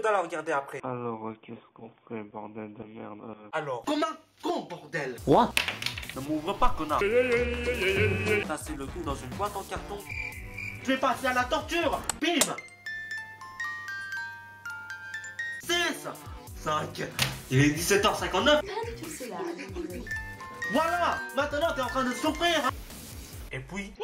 d'aller la regarder après. Alors, qu'est-ce qu'on fait, bordel de merde? Alors. Comme un con, bordel. What? Ne m'ouvre pas, connard. Tasser le tout dans une boîte en carton. Je vais passer à la torture. Bim. 6, 5. Il est 17h59. Rien du tout cela. Voilà. Maintenant, t'es en train de souffrir. Et puis,